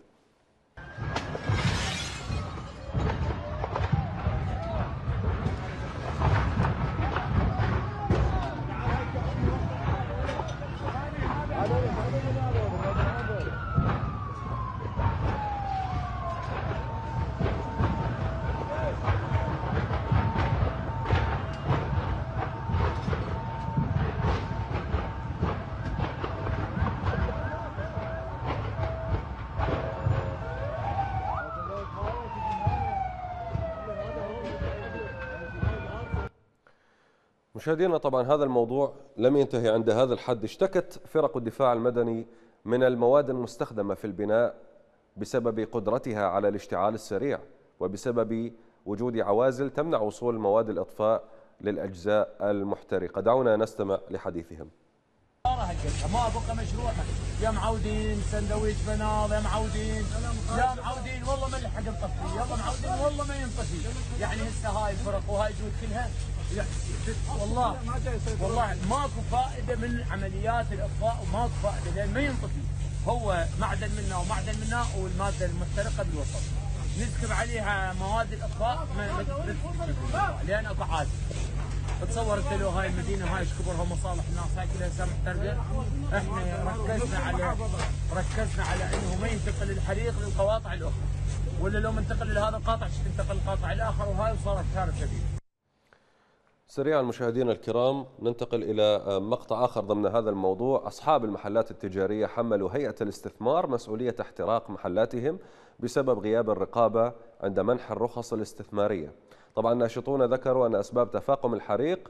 مشاهدينا، طبعا هذا الموضوع لم ينتهي عند هذا الحد. اشتكت فرق الدفاع المدني من المواد المستخدمة في البناء بسبب قدرتها على الاشتعال السريع، وبسبب وجود عوازل تمنع وصول مواد الإطفاء للأجزاء المحترقة. دعونا نستمع لحديثهم. ما بقى مشروع يا معودين سندويش بناض، يا معودين والله ما نلحق نطفي، يلا معودين والله ما ينطفي. يعني هسه هاي الفرق وهاي جود كلها والله ماكو فائده من عمليات الاطفاء، وماكو فائده لان ما ينطفي. هو معدن منا ومعدن منا، والماده المحترقه بالوسط نسكب عليها مواد الاطفاء لان اكو عازل. تصور انت لو هاي المدينه هاي ايش كبرها مصالح الناس هاي كلها هسه محترقه. احنا ركزنا على انه ما ينتقل الحريق للقواطع الاخرى، ولا لو منتقل لهذا القاطع تنتقل القاطع الاخر، وهاي وصارت كارثه كبيره. سريعا مشاهدينا الكرام، ننتقل إلى مقطع آخر ضمن هذا الموضوع. أصحاب المحلات التجارية حملوا هيئة الاستثمار مسؤولية احتراق محلاتهم بسبب غياب الرقابة عند منح الرخص الاستثمارية. طبعا الناشطون ذكروا أن أسباب تفاقم الحريق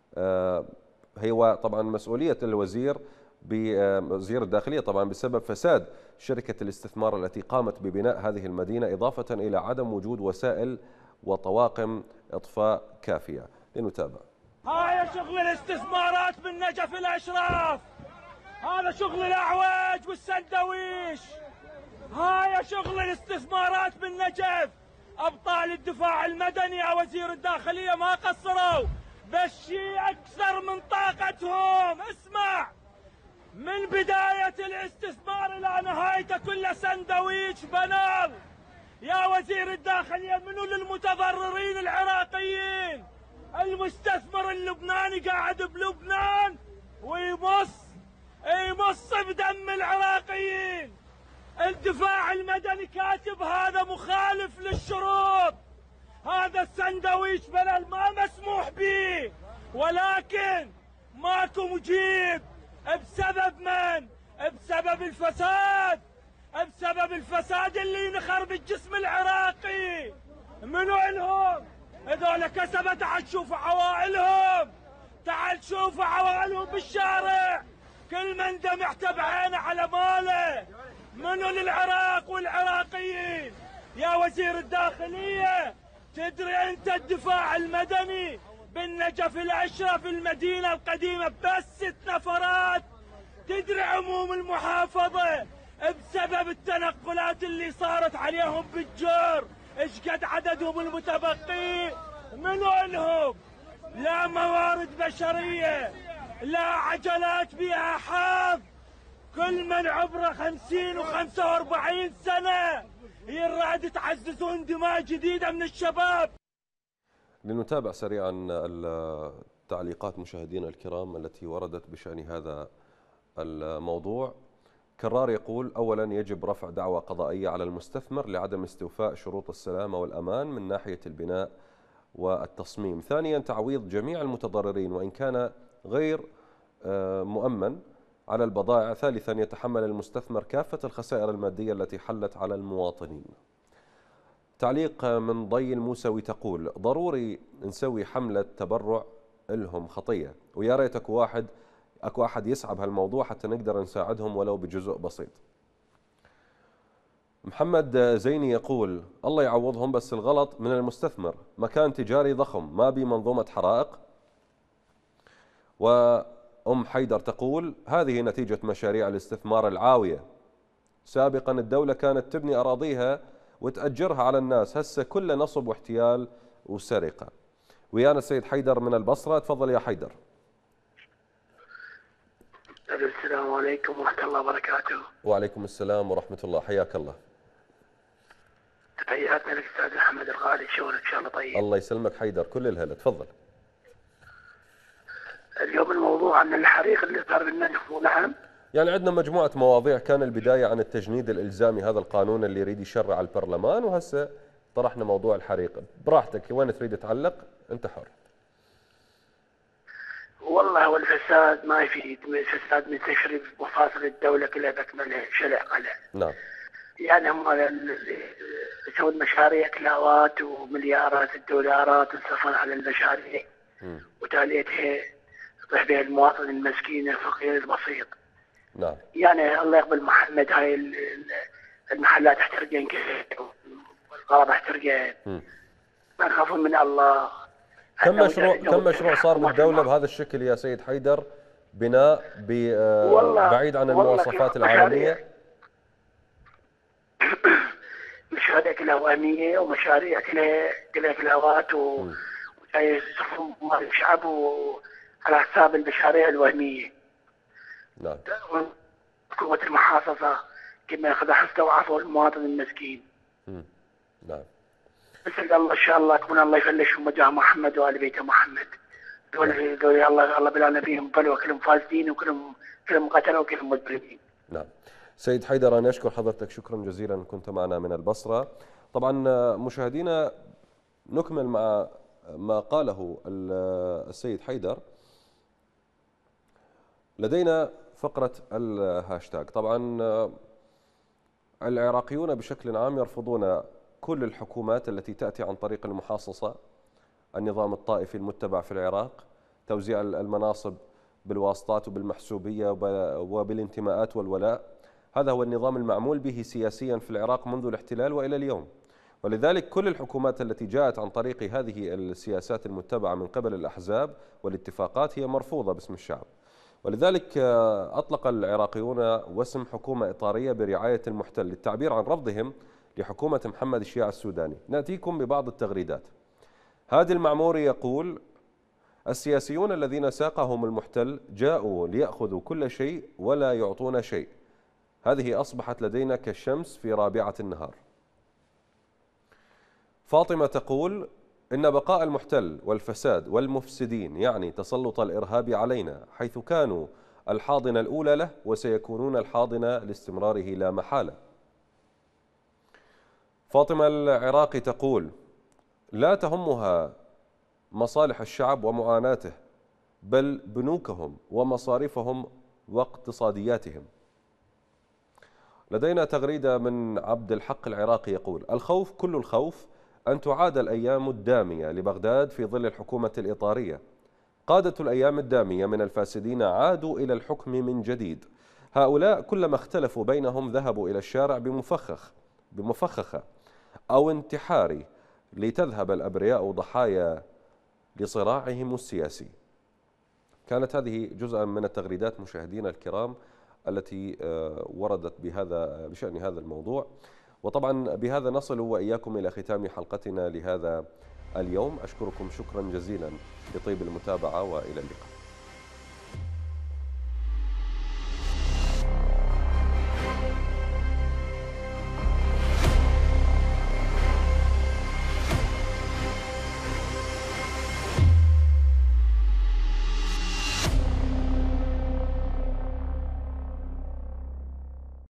هي طبعا مسؤولية الوزير بوزير الداخلية طبعا بسبب فساد شركة الاستثمار التي قامت ببناء هذه المدينة، إضافة إلى عدم وجود وسائل وطواقم إطفاء كافية. لنتابع. هاي شغل الاستثمارات بالنجف الأشراف، هذا شغل الأعواج والسندويش، هاي شغل الاستثمارات بالنجف. أبطال الدفاع المدني يا وزير الداخلية ما قصروا، بس شيء أكثر من طاقتهم. اسمع، من بداية الاستثمار إلى نهايته كله سندويش بنال. يا وزير الداخلية منو للمتضررين العراقيين؟ المستثمر اللبناني قاعد بلبنان ويمص بدم العراقيين. الدفاع المدني كاتب هذا مخالف للشروط، هذا السندويش بلل ما مسموح به، ولكن ماكو مجيب. بسبب من؟ بسبب الفساد، بسبب الفساد اللي ينخر بالجسم العراقي. منو إلهم؟ هذول كسبة. تعال شوفوا عوائلهم، تعال شوفوا عوائلهم بالشارع، كل من دمعته بعينه على ماله. منو للعراق والعراقيين؟ يا وزير الداخلية، تدري أنت الدفاع المدني بالنجف الأشرف المدينة القديمة بس 6 نفرات؟ تدري عموم المحافظة بسبب التنقلات اللي صارت عليهم بالجور ايش قد عددهم المتبقي؟ منو إلهم؟ لا موارد بشرية، لا عجلات بها حظ. كل من عمره 50 و45 سنة يراد تعززون دماء جديدة من الشباب. لنتابع سريعا التعليقات مشاهدينا الكرام التي وردت بشأن هذا الموضوع. كرار يقول: أولا يجب رفع دعوى قضائية على المستثمر لعدم استوفاء شروط السلامة والأمان من ناحية البناء والتصميم. ثانيا تعويض جميع المتضررين وإن كان غير مؤمن على البضائع. ثالثا يتحمل المستثمر كافة الخسائر المادية التي حلت على المواطنين. تعليق من ضي الموسوي تقول: ضروري نسوي حملة تبرع لهم خطية، ويا ريت اكو احد يسعى بهالموضوع حتى نقدر نساعدهم ولو بجزء بسيط. محمد زيني يقول: الله يعوضهم، بس الغلط من المستثمر، مكان تجاري ضخم ما بي منظومة حرائق. وأم حيدر تقول: هذه نتيجة مشاريع الاستثمار العاوية. سابقا الدولة كانت تبني أراضيها وتأجرها على الناس، هسه كله نصب واحتيال وسرقة. ويانا السيد حيدر من البصرة، تفضل يا حيدر. السلام عليكم ورحمة الله وبركاته. وعليكم السلام ورحمة الله، حياك الله. تحياتنا لك أستاذ أحمد الغالي، شلونك؟ إن شاء الله طيب. الله يسلمك حيدر، كل الهلا، تفضل. اليوم الموضوع عن الحريق اللي صار بالنجف. نعم، يعني عندنا مجموعة مواضيع. كان البداية عن التجنيد الإلزامي، هذا القانون اللي يريد يشرع البرلمان، وهسه طرحنا موضوع الحريق. براحتك وين تريد تعلق، أنت حر. والله هو الفساد ما يفيد، الفساد من تشريف مفاصل الدولة كلها بأكملها شلع قلع. نعم. يعني هم يسوون مشاريع كلاوات ومليارات الدولارات انصرفن على المشاريع وتاليتها يطيح بها المواطن المسكين الفقير البسيط. نعم. يعني الله يقبل محمد، هاي المحلات احترقين والغرض احترقين. ما يخافون من الله. كم مشروع صار بالدولة بهذا الشكل يا سيد حيدر، بناء بعيد عن المواصفات العالمية؟ مشاريع كلها وهمية ومشاريع كلها كلاوات ويصرفون مال الشعب على حساب المشاريع الوهمية. نعم. حكومة المحافظة كما ياخذ حسنة وعفو المواطن المسكين. نعم. نسأل الله إن شاء الله يكون الله يفلشهم وجاه محمد وآل بيت محمد. دول الله بلا نبيهم بلوا كلهم فاسدين وكلهم قتلوا وكلهم مجرمين. نعم. سيد حيدر، أنا أشكر حضرتك شكرا جزيلا أن كنت معنا من البصرة. طبعا مشاهدينا نكمل مع ما قاله السيد حيدر. لدينا فقرة الهاشتاج. طبعا العراقيون بشكل عام يرفضون كل الحكومات التي تأتي عن طريق المحاصصة، النظام الطائفي المتبع في العراق، توزيع المناصب بالواسطات وبالمحسوبية وبالانتماءات والولاء. هذا هو النظام المعمول به سياسيا في العراق منذ الاحتلال وإلى اليوم. ولذلك كل الحكومات التي جاءت عن طريق هذه السياسات المتبعة من قبل الأحزاب والاتفاقات هي مرفوضة باسم الشعب. ولذلك أطلق العراقيون وسم حكومة إطارية برعاية المحتل للتعبير عن رفضهم لحكومة محمد الشيع السوداني. نأتيكم ببعض التغريدات. هادي المعموري يقول: السياسيون الذين ساقهم المحتل جاءوا ليأخذوا كل شيء ولا يعطون شيء، هذه أصبحت لدينا كالشمس في رابعة النهار. فاطمة تقول: إن بقاء المحتل والفساد والمفسدين يعني تسلط الإرهاب علينا، حيث كانوا الحاضنة الأولى له وسيكونون الحاضنة لاستمراره لا محالة. فاطمة العراقي تقول: لا تهمها مصالح الشعب ومعاناته، بل بنوكهم ومصارفهم واقتصادياتهم. لدينا تغريدة من عبد الحق العراقي يقول: الخوف كل الخوف أن تعاد الأيام الدامية لبغداد في ظل الحكومة الإطارية. قادة الأيام الدامية من الفاسدين عادوا إلى الحكم من جديد. هؤلاء كلما اختلفوا بينهم ذهبوا إلى الشارع بمفخخة أو انتحاري لتذهب الأبرياء ضحايا لصراعهم السياسي. كانت هذه جزءا من التغريدات مشاهدينا الكرام التي وردت بشأن هذا الموضوع. وطبعا بهذا نصل وإياكم إلى ختام حلقتنا لهذا اليوم. أشكركم شكرا جزيلا لطيب المتابعة وإلى اللقاء.